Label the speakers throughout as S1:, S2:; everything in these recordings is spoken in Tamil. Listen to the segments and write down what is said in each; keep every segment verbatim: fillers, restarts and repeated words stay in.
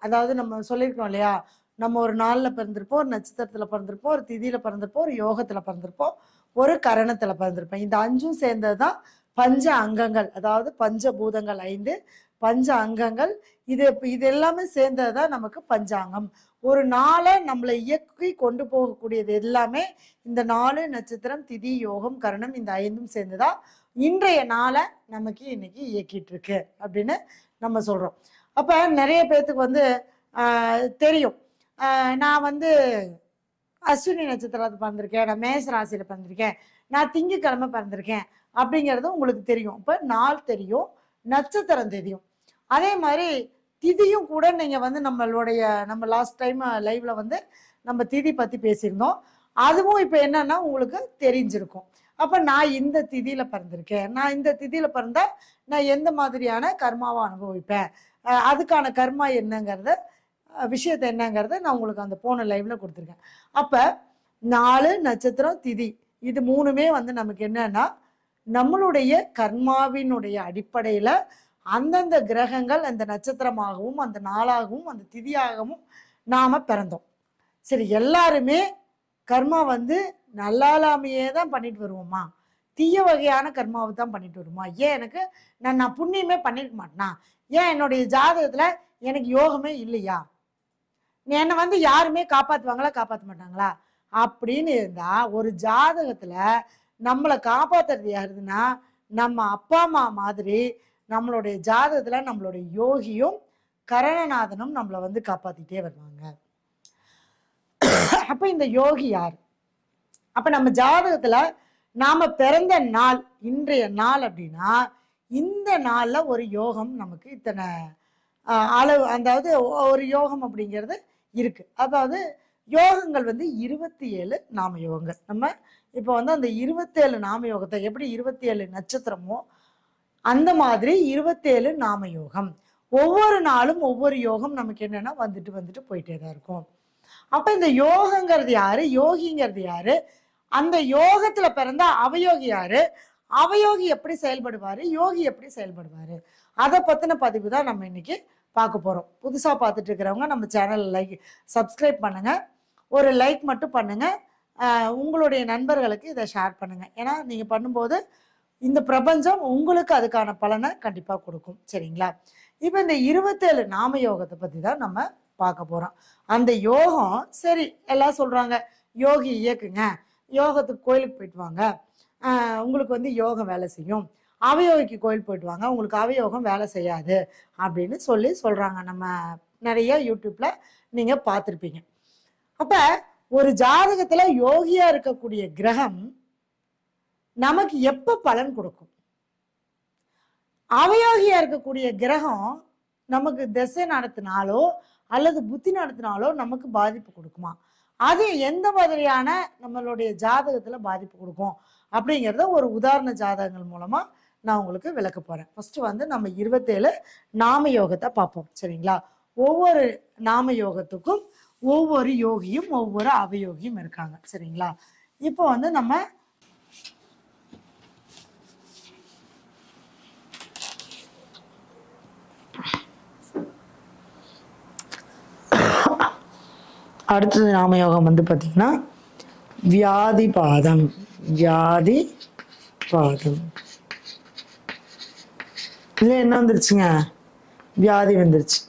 S1: அதாவது நம்ம சொல்லியிருக்கோம் இல்லையா, நம்ம ஒரு நாளில் பிறந்திருப்போம், ஒரு நட்சத்திரத்தில் பிறந்திருப்போம், ஒரு திதியில் பிறந்திருப்போம், ஒரு யோகத்தில் பிறந்திருப்போம், ஒரு கரணத்தில் பிறந்திருப்போம். இந்த அஞ்சும் சேர்ந்தது தான் பஞ்ச அங்கங்கள். அதாவது பஞ்சபூதங்கள் ஐந்து, பஞ்ச அங்கங்கள். இது இது எல்லாமே சேர்ந்தது தான் நமக்கு பஞ்சாங்கம். ஒரு நாளை நம்மளை இயக்கி கொண்டு போகக்கூடியது எல்லாமே இந்த நாலு நட்சத்திரம், திதி, யோகம், கரணம், இந்த ஐந்தும் சேர்ந்துதான் இன்றைய நாளை நமக்கு இன்னைக்கு இயக்கிட்டு இருக்கு அப்படின்னு நம்ம சொல்றோம். அப்ப நிறைய பேர்த்துக்கு வந்து ஆஹ் தெரியும், ஆஹ் நான் வந்து அஸ்வினி நட்சத்திரத்தை பிறந்திருக்கேன், நான் மேச ராசியில பிறந்திருக்கேன், நான் திங்கக்கிழமை பிறந்திருக்கேன் அப்படிங்கிறது உங்களுக்கு தெரியும். இப்ப நாள் தெரியும், நட்சத்திரம் தெரியும். அதே மாதிரி திதியும் கூட நீங்க வந்து நம்மளுடைய நம்ம லாஸ்ட் டைம் லைவ்ல வந்து நம்ம திதி பத்தி பேசியிருந்தோம். அதுவும் இப்ப என்னன்னா உங்களுக்கு தெரிஞ்சிருக்கும். அப்ப நான் இந்த திதியில பிறந்திருக்கேன், நான் இந்த திதியில பிறந்தா நான் எந்த மாதிரியான கர்மாவை அனுபவிப்பேன், அதுக்கான கர்மா என்னங்கிறத விஷயத்த என்னங்கிறத நான் உங்களுக்கு அந்த போன லைவ்ல கொடுத்துருக்கேன். அப்ப நாலு நட்சத்திரம் திதி இது மூணுமே வந்து நமக்கு என்னன்னா நம்மளுடைய கர்மாவினுடைய அடிப்படையில அந்தந்த கிரகங்கள் அந்த நட்சத்திரமாகவும் அந்த நாளாகவும் அந்த திதியாகவும் நாம பிறந்தோம். சரி, எல்லாருமே கர்மா வந்து நல்லாலாமையே தான் பண்ணிட்டு வருவோமா, தீய வகையான கர்மாவை தான் பண்ணிட்டு வருமா? ஏன் எனக்கு நான் நான் புண்ணியமே பண்ணிருக்க மாட்டேனா? ஏன் என்னுடைய ஜாதகத்துல எனக்கு யோகமே இல்லையா? என்னை வந்து யாருமே காப்பாத்துவாங்களா காப்பாற்ற மாட்டாங்களா அப்படின்னு இருந்தா, ஒரு ஜாதகத்துல நம்மளை காப்பாத்துறது யாருதுன்னா நம்ம அப்பா அம்மா மாதிரி நம்மளுடைய ஜாதகத்துல நம்மளுடைய யோகியும் கரணநாதனும் நம்மளை வந்து காப்பாத்திட்டே வருவாங்க. அப்ப இந்த யோகி யார்? அப்ப நம்ம ஜாதகத்துல நாம பிறந்த நாள் இன்றைய நாள் அப்படின்னா இந்த நாள்ல ஒரு யோகம் நமக்கு இத்தனை அளவு, அதாவது ஒரு யோகம் அப்படிங்கிறது இருக்கு. அதாவது யோகங்கள் வந்து இருபத்தி ஏழு நாம யோகங்கள். நம்ம இப்போ வந்து அந்த இருபத்தி ஏழு நாம யோகத்தை எப்படி இருபத்தி ஏழு நட்சத்திரமோ அந்த மாதிரி இருபத்தி ஏழு நாம யோகம். ஒவ்வொரு நாளும் ஒவ்வொரு யோகம் நமக்கு என்னன்னா வந்துட்டு வந்துட்டு போயிட்டே தான் இருக்கும். அப்ப இந்த யோகங்கிறது யாரு, யோகிங்கிறது யாரு, அந்த யோகத்துல பிறந்த அவயோகி யாரு, அவயோகி எப்படி செயல்படுவாரு, யோகி எப்படி செயல்படுவாரு, அதை பத்தின பதிவு தான் நம்ம இன்னைக்கு பார்க்க போறோம். புதுசா பார்த்துட்டு இருக்கிறவங்க நம்ம சேனல் லைக் சப்ஸ்கிரைப் பண்ணுங்க, ஒரு லைக் மட்டும் பண்ணுங்க, உங்களுடைய நண்பர்களுக்கு இதை ஷேர் பண்ணுங்க. ஏன்னா நீங்க பண்ணும்போது இந்த பிரபஞ்சம் உங்களுக்கு அதுக்கான பலனை கண்டிப்பா கொடுக்கும். சரிங்களா? இப்ப இந்த இருபத்தேழு நாம யோகத்தை பத்தி தான் நம்ம பார்க்க போறோம். அந்த யோகம் சரி எல்லாம் சொல்றாங்க யோகி இயக்குங்க, யோகத்துக்கு கோயிலுக்கு போயிட்டு வாங்க, ஆஹ் உங்களுக்கு வந்து யோகம் வேலை செய்யும், அவயோகிக்கு கோயில் போயிட்டு வாங்க உங்களுக்கு அவயோகம் வேலை செய்யாது அப்படின்னு சொல்லி சொல்றாங்க. நம்ம நிறைய யூடியூப்ல நீங்க பார்த்துருப்பீங்க. அப்ப ஒரு ஜாதகத்துல யோகியா இருக்கக்கூடிய கிரகம் நமக்கு எப்ப பலன் கொடுக்கும்? அவயோகியா இருக்கக்கூடிய கிரகம் நமக்கு திசை நடத்தினாலோ அல்லது புத்தி நடத்தினாலோ நமக்கு பாதிப்பு கொடுக்குமா? அது எந்த மாதிரியான நம்மளுடைய ஜாதகத்துல பாதிப்பு கொடுக்கும் அப்படிங்கிறத ஒரு உதாரண ஜாதகங்கள் மூலமா நான் உங்களுக்கு விளக்க போறேன். ஃபர்ஸ்ட் வந்து நம்ம இருபத்தேழு நாம யோகத்தை பார்ப்போம். சரிங்களா? ஒவ்வொரு நாம யோகத்துக்கும் ஒவ்வொரு யோகியும் ஒவ்வொரு அவயோகியும் இருக்காங்க. சரிங்களா? இப்போ வந்து நம்ம அடுத்தது நாமயோகம் வந்து பார்த்தீங்கன்னா வியாதி பாதம். வியாதி பாதம் இதுல என்ன வந்துருச்சுங்க? வியாதி வந்துருச்சு.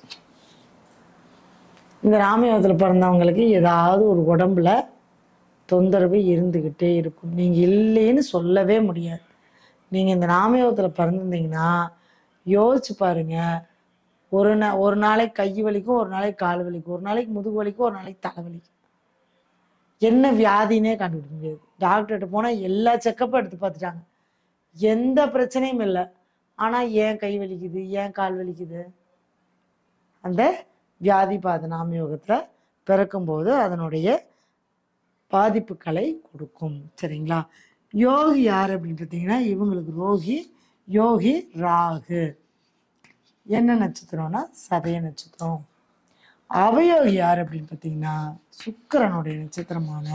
S1: இந்த ராமயோகத்தில் பிறந்தவங்களுக்கு ஏதாவது ஒரு உடம்புல தொந்தரவு இருந்துக்கிட்டே இருக்கும். நீங்கள் இல்லைன்னு சொல்லவே முடியாது. நீங்கள் இந்த ராமயோகத்தில் பிறந்திருந்தீங்கன்னா யோசிச்சு பாருங்க, ஒரு நா ஒரு நாளைக்கு கை வலிக்கும், ஒரு நாளைக்கு கால் வலிக்கும், ஒரு நாளைக்கு முதுகு வலிக்கும், ஒரு நாளைக்கு தலை வலிக்கும். என்ன வியாதினே கண்டுபிடிக்க முடியாது. டாக்டர்கிட்ட போனால் எல்லா செக்கப்பும் எடுத்து பார்த்துட்டாங்க, எந்த பிரச்சனையும் இல்லை. ஆனால் ஏன் கை வலிக்குது, ஏன் கால் வலிக்குது? அந்த வியாதிபாத நாமயோகத்தில் பிறக்கும்போது அதனுடைய பாதிப்புகளை கொடுக்கும். சரிங்களா? யோகி யார் அப்படின்னு பார்த்தீங்கன்னா இவங்களுக்கு ரோகி யோகி ராகு. என்ன நட்சத்திரம்னா சதய நட்சத்திரம். அவயோகி யார் அப்படின்னு பார்த்தீங்கன்னா சுக்கிரனுடைய நட்சத்திரமான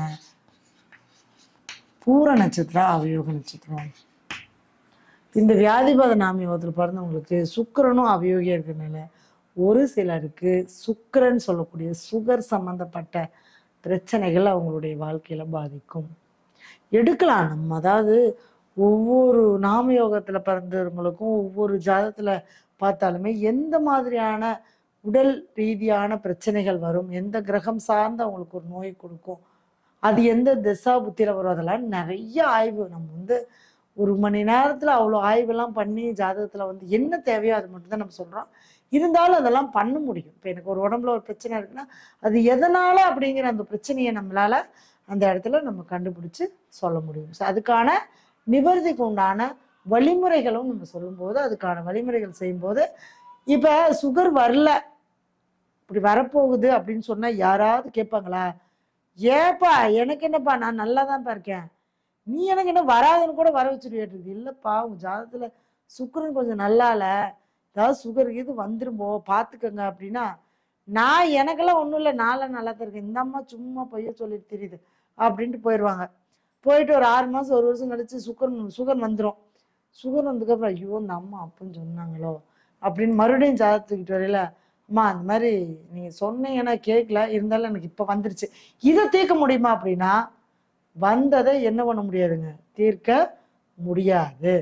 S1: பூர நட்சத்திரம் அவயோக நட்சத்திரம். இந்த வியாதிபாத நாமயோகத்தில் பிறந்தவங்களுக்கு சுக்கிரனும் அவயோகியா இருக்கிறதுனால ஒரு சிலருக்கு சுக்கிரன் சொல்லக்கூடிய சுகர் சம்பந்தப்பட்ட பிரச்சனைகள் அவங்களுடைய வாழ்க்கையில பாதிக்கும். எடுக்கலாம் நம்ம, அதாவது ஒவ்வொரு நாமயோகத்துல பிறந்தவங்களுக்கும் ஒவ்வொரு ஜாதத்துல பார்த்தாலுமே எந்த மாதிரியான உடல் ரீதியான பிரச்சனைகள் வரும், எந்த கிரகம் சார்ந்து அவங்களுக்கு ஒரு நோய் கொடுக்கும், அது எந்த திசா புத்தியில வரும், அதெல்லாம் நிறைய ஆய்வு. நம்ம வந்து ஒரு மணி நேரத்துல அவ்வளோ ஆய்வெல்லாம் பண்ணி ஜாதகத்துல வந்து என்ன தேவையோ அது மட்டும் தான் நம்ம சொல்றோம். இருந்தாலும் அதெல்லாம் பண்ண முடியும். இப்போ எனக்கு ஒரு உடம்புல ஒரு பிரச்சனை இருக்குன்னா அது எதனால அப்படிங்கிற அந்த பிரச்சனையை நம்மளால அந்த இடத்துல நம்ம கண்டுபிடிச்சு சொல்ல முடியும். ஸோ அதுக்கான நிவர்த்திக்கு உண்டான வழிமுறைகளும் நம்ம சொல்லும்போது, அதுக்கான வழிமுறைகள் செய்யும்போது, இப்ப சுகர் வரல, இப்படி வரப்போகுது அப்படின்னு சொன்னா யாராவது கேட்பாங்களா? ஏப்பா எனக்கு என்னப்பா, நான் நல்லா தான்ப்பா இருக்கேன், நீ எனக்கு என்ன வராதுன்னு கூட வர வச்சுட்டு இல்லப்பா, உங்க ஜாதகத்துல சுக்கரன் கொஞ்சம் நல்லா இல்ல, ஏதாவது சுகர் இது வந்துரும்போ பாத்துக்கங்க அப்படின்னா, நான் எனக்கெல்லாம் ஒண்ணும் இல்லை, நான்லாம் நல்லா தான் இருக்கேன், இந்த அம்மா சும்மா பொய்ய சொல்லிட்டு தெரியுது அப்படின்ட்டு போயிடுவாங்க. போயிட்டு ஒரு ஆறு மாசம் ஒரு வருஷம் கழிச்சு சுகர் சுகர் வந்துடும். சுகர் வந்ததுக்கப்புறம் ஐயோ இந்த அம்மா அப்பன்னு சொன்னாங்களோ அப்படின்னு மறுபடியும் ஜாதகத்துக்கிட்டு வரையில, அம்மா அந்த மாதிரி நீங்க சொன்னீங்கன்னா கேட்கல, இருந்தாலும் எனக்கு இப்ப வந்துருச்சு, இதை தீர்க்க முடியுமா அப்படின்னா வந்ததை என்ன பண்ண முடியாதுங்க, தீர்க்க முடியாது.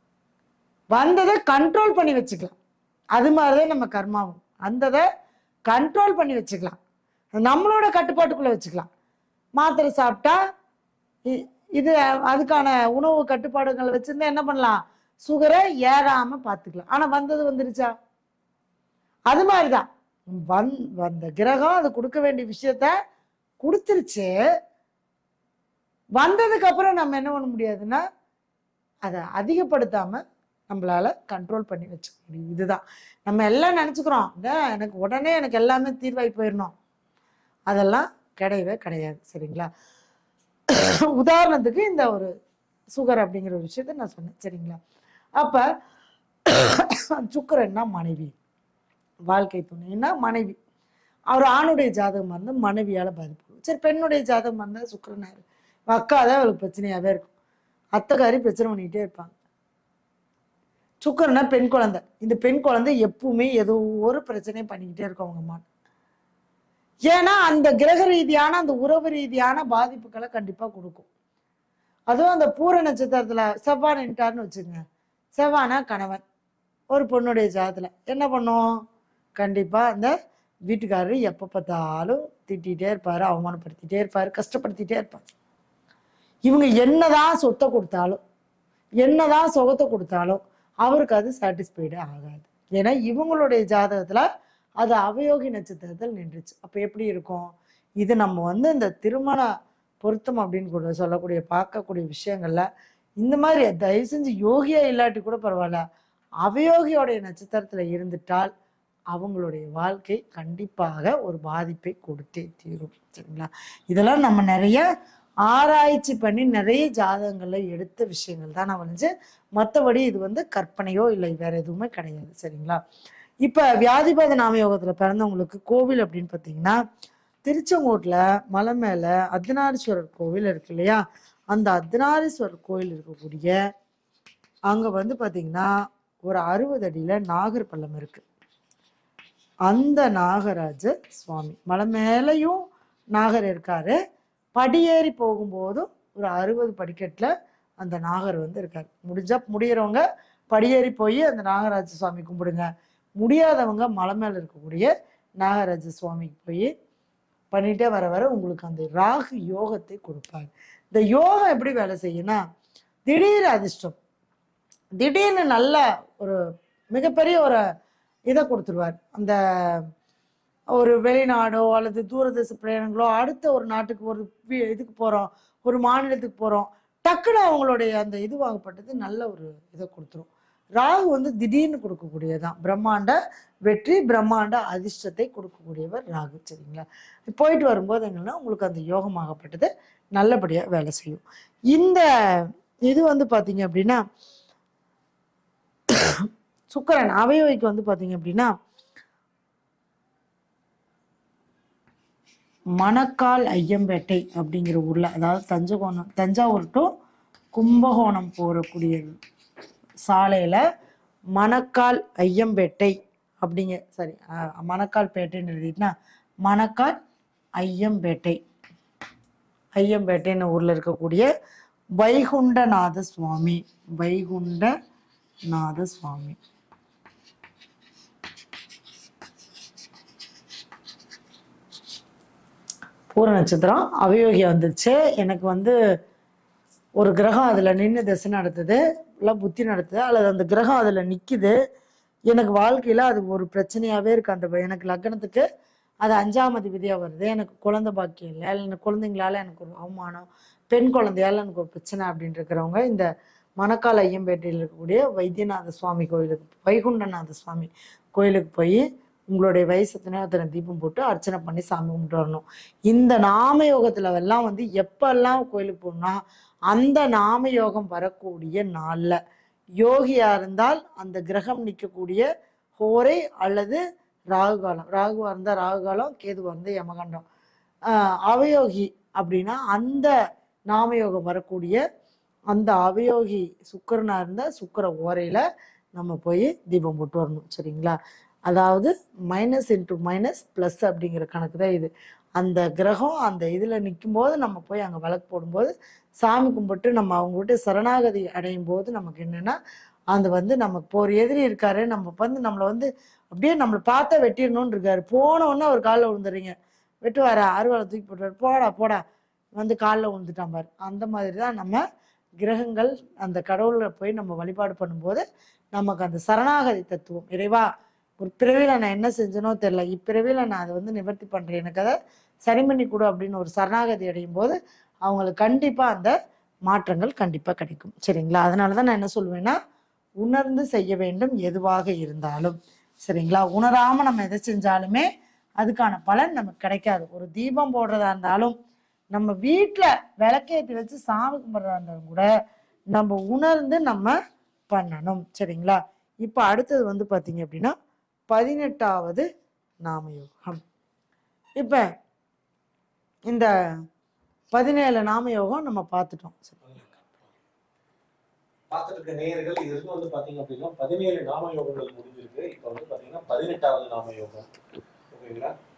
S1: வந்ததை கண்ட்ரோல் பண்ணி வச்சுக்கலாம். அது மாதிரிதான் நம்ம கர்மாவும், வந்ததை கண்ட்ரோல் பண்ணி வச்சுக்கலாம், நம்மளோட கட்டுப்பாட்டுக்குள்ள வச்சுக்கலாம். மாத்திரை சாப்பிட்டா இது அதுக்கான உணவு கட்டுப்பாடுகளை வச்சிருந்தா என்ன பண்ணலாம், சுகரை ஏறாம பார்த்துக்கலாம். ஆனா வந்தது வந்துருச்சா? அது மாதிரிதான் வந் வந்த கிரகம் அது கொடுக்க வேண்டிய விஷயத்த கொடுத்துருச்சு. வந்ததுக்கு அப்புறம் நம்ம என்ன பண்ண முடியாதுன்னா அதை அதிகப்படுத்தாம நம்மளால கண்ட்ரோல் பண்ணி வச்சுக்க முடியும். இதுதான் நம்ம எல்லாம் நினைச்சுக்கிறோம், எனக்கு உடனே எனக்கு எல்லாமே தீர்வாய் போயிடணும், அதெல்லாம் கிடையவே கிடையாது. சரிங்களா? உதாரணத்துக்கு இந்த ஒரு சுகர் அப்படிங்கிற ஒரு விஷயத்த நான் சொன்னேன். சரிங்களா? அப்ப சுக்கிரன்னா மனைவி, வாழ்க்கை துணைன்னா மனைவி. அவர் ஆணுடைய ஜாதகமா இருந்தா மனைவியால பாதிப்பு. சரி, பெண்ணுடைய ஜாதகமா இருந்தா சுக்கிரனாரு அக்காதான் அவளுக்கு பிரச்சனையாவே இருக்கும், அத்தைக்காரி பிரச்சனை பண்ணிக்கிட்டே இருப்பாங்க. சுக்கிரனா பெண் குழந்தை, இந்த பெண் குழந்தை எப்பவுமே ஏதோ ஒரு பிரச்சனையும் பண்ணிக்கிட்டே இருக்கும் அவங்க அம்மா. ஏன்னா அந்த கிரக ரீதியான அந்த உறவு ரீதியான பாதிப்புகளை கண்டிப்பா கொடுக்கும். அதுவும் அந்த பூர நட்சத்திரத்துல செவ்வாய் நின்ட்டாருன்னு வச்சுக்கோங்க, செவ்வானா கணவன் ஒரு பொண்ணுடைய ஜாதத்துல என்ன பண்ணும், கண்டிப்பா அந்த வீட்டுக்காரரு எப்ப பார்த்தாலும் திட்டிகிட்டே இருப்பாரு, அவமானப்படுத்திட்டே இருப்பாரு, கஷ்டப்படுத்திட்டே இருப்பாரு. இவங்க என்னதான் சொத்தை கொடுத்தாலும் என்னதான் சுகத்தை கொடுத்தாலும் அவருக்கு அது சாட்டிஸ்ஃபைடே ஆகாது. ஏன்னா இவங்களுடைய ஜாதகத்துல அது அவயோகி நட்சத்திரத்தில் நின்றுச்சு. அப்ப எப்படி இருக்கும் இது? நம்ம வந்து இந்த திருமண பொருத்தம் அப்படின்னு கூட சொல்லக்கூடிய பார்க்கக்கூடிய விஷயங்கள்ல இந்த மாதிரி தயவு செஞ்சு யோகியா இல்லாட்டி கூட பரவாயில்ல, அவயோகியோடைய நட்சத்திரத்துல இருந்துட்டால் அவங்களுடைய வாழ்க்கை கண்டிப்பாக ஒரு பாதிப்பை கொடுத்தே தீரும். சரிங்களா? இதெல்லாம் நம்ம நிறைய ஆராய்ச்சி பண்ணி நிறைய ஜாதகங்கள்ல எடுத்த விஷயங்கள் தான் நான் வந்து, மற்றபடி இது வந்து கற்பனையோ இல்லை வேற எதுவுமே கிடையாது. சரிங்களா? இப்ப வியாதிபாத நாமயோகத்துல பிறந்தவங்களுக்கு கோவில் அப்படின்னு பாத்தீங்கன்னா, திருச்செங்கோட்டுல மலை மேல அர்த்தநாரீஸ்வரர் கோவில் இருக்கு இல்லையா, அந்த அர்த்தநாரீஸ்வரர் கோயில் இருக்கக்கூடிய அங்க வந்து பாத்தீங்கன்னா ஒரு அறுபது அடியில நாகர் பள்ளம் இருக்கு. அந்த நாகராஜ சுவாமி மலை மேலையும் நாகர் இருக்காரு, படியேறி போகும்போதும் ஒரு அறுபது படிக்கட்டுல அந்த நாகர் வந்து இருக்காரு. முடிஞ்சா முடியறவங்க படியேறி போய் அந்த நாகராஜ சுவாமி கும்பிடுங்க, முடியாதவங்க மலை மேல இருக்கக்கூடிய நாகராஜ சுவாமிக்கு போய் பண்ணிட்டே வர வர உங்களுக்கு அந்த ராகு யோகத்தை கொடுப்பாரு. இந்த யோகம் எப்படி வேலை செய்யும்னா, திடீர் அதிர்ஷ்டம், திடீர்னு நல்ல ஒரு மிகப்பெரிய ஒரு இதை கொடுத்துருவார். அந்த ஒரு வெளிநாடோ அல்லது தூரதேச பிரயாணங்களோ, அடுத்த ஒரு நாட்டுக்கு ஒரு இதுக்கு போறோம், ஒரு மாநிலத்துக்கு போறோம், டக்குன்னு அவங்களுடைய அந்த இது வாங்கப்பட்டது நல்ல ஒரு இதை கொடுத்துரும். ராகு வந்து திடீர்னு கொடுக்கக்கூடியதான், பிரம்மாண்ட வெற்றி பிரம்மாண்ட அதிர்ஷ்டத்தை கொடுக்கக்கூடியவர் ராகு. சரிங்களா? போயிட்டு வரும்போது என்னன்னா உங்களுக்கு அந்த யோகமாகப்பட்டது நல்லபடியா வேலை செய்யும். இந்த இது வந்து பாத்தீங்க அப்படின்னா சுக்கிரன் அவயோகிக்கு வந்து பாத்தீங்க அப்படின்னா மணக்கால் ஐயம்பேட்டை அப்படிங்கிற ஊர்ல, அதாவது தஞ்சாவூர் தஞ்சாவூர் டு கும்பகோணம் போறக்கூடிய சாலையில மணக்கால் ஐயம்பேட்டை அப்படிங்க சரி மணக்கால் பேட்டைன்னு எழுதிட்டுனா மணக்கால் ஐயம்பேட்டை ஐயம்பேட்டைன்னு ஊரில் இருக்கக்கூடிய வைகுண்டநாத சுவாமி வைகுண்டநாத சுவாமி பூர நட்சத்திரம் அவயோகி வந்துச்சு. எனக்கு வந்து ஒரு கிரகம் அதில் நின்று திசை நடத்துது, இல்லை புத்தி நடத்துது, அல்லது அந்த கிரகம் அதில் நிற்குது. எனக்கு வாழ்க்கையில் அது ஒரு பிரச்சனையாகவே இருக்குது. அந்த எனக்கு லக்னத்துக்கு அது அஞ்சாம் அதிபதியாக வருது. எனக்கு குழந்தை பாக்கியம் இல்லை, இல்லை குழந்தைங்களால எனக்கு ஒரு அவமானம், பெண் குழந்தையால் எனக்கு ஒரு பிரச்சனை அப்படின்னு இருக்கிறவங்க இந்த மணக்கால் ஐயம்பேட்டையில் இருக்கக்கூடிய வைத்தியநாத சுவாமி கோயிலுக்கு, வைகுண்டநாத சுவாமி கோயிலுக்கு போய் உங்களுடைய வயசத்தினே அத்தனை தீபம் போட்டு அர்ச்சனை பண்ணி சாமி கும்பிட்டு வரணும். இந்த நாம யோகத்துல எல்லாம் வந்து எப்பெல்லாம் கோயிலுக்கு போகணும்னா அந்த நாம யோகம் வரக்கூடிய நாள்ல யோகியா இருந்தால் அந்த கிரகம் நிற்கக்கூடிய ஹோரை அல்லது ராகு காலம், ராகுவா இருந்தா ராகு காலம், கேதுவா இருந்தா யமகண்டம். ஆஹ் அவயோகி அப்படின்னா அந்த நாமயோகம் வரக்கூடிய அந்த அவயோகி சுக்கரனா இருந்தா சுக்கர ஓரையில நம்ம போய் தீபம் போட்டு வரணும். சரிங்களா? அதாவது மைனஸ் இன்ட்டு மைனஸ் ப்ளஸ் அப்படிங்கிற கணக்கு தான் இது. அந்த கிரகம் அந்த இதில் நிற்கும் போது நம்ம போய் அங்கே விளக்கு போடும்போது சாமி கும்பிட்டு நம்ம அவங்ககிட்ட சரணாகதி அடையும் போது நமக்கு என்னென்னா அந்த வந்து நமக்கு போர் எதிரி இருக்காரு, நம்ம வந்து நம்மளை வந்து அப்படியே நம்மளை பார்த்தா வெட்டிடணும்னு இருக்காரு. போனோடனே அவர் காலில் விழுந்துடுறீங்க, வெட்டுவார அறுவாலை தூக்கி போட்டுவார், போடா போடா வந்து காலில் விழுந்துட்டான் பாரு. அந்த மாதிரி தான் நம்ம கிரகங்கள் அந்த கடவுளை போய் நம்ம வழிபாடு பண்ணும்போது நமக்கு அந்த சரணாகதி தத்துவம், இறைவா ஒரு பிறவியில் நான் என்ன செஞ்சனோ தெரில, இப்பிறவியில் நான் அதை வந்து நிவர்த்தி பண்ணுறேன், எனக்கு அதை சரி பண்ணி கொடு அப்படின்னு ஒரு சரணாகதி அடையும் போது அவங்களுக்கு கண்டிப்பாக அந்த மாற்றங்கள் கண்டிப்பாக கிடைக்கும். சரிங்களா? அதனால தான் நான் என்ன சொல்லுவேன்னா உணர்ந்து செய்ய வேண்டும் எதுவாக இருந்தாலும். சரிங்களா? உணராமல் நம்ம எதை செஞ்சாலுமே அதுக்கான பலன் நமக்கு கிடைக்காது. ஒரு தீபம் போடுறதா இருந்தாலும் நம்ம வீட்டில் விளக்கேற்றி வச்சு சாமி கும்பிட்றதா இருந்தாலும் கூட நம்ம உணர்ந்து நம்ம பண்ணணும். சரிங்களா? இப்போ அடுத்தது வந்து பார்த்தீங்க அப்படின்னா பதினெட்டாவது நாமயோகம். இப்ப இந்த பதினேழு நாமயோகம் நம்ம பார்த்துட்டோம்.
S2: பார்த்துட்டு இருக்க நேயர்கள் இது வந்து பாத்தீங்க அப்படின்னா பதினேழு நாமயோகங்கள் முடிஞ்சிருக்கு. இப்ப வந்து பாத்தீங்கன்னா பதினெட்டாவது நாமயோகம். ஓகேங்களா?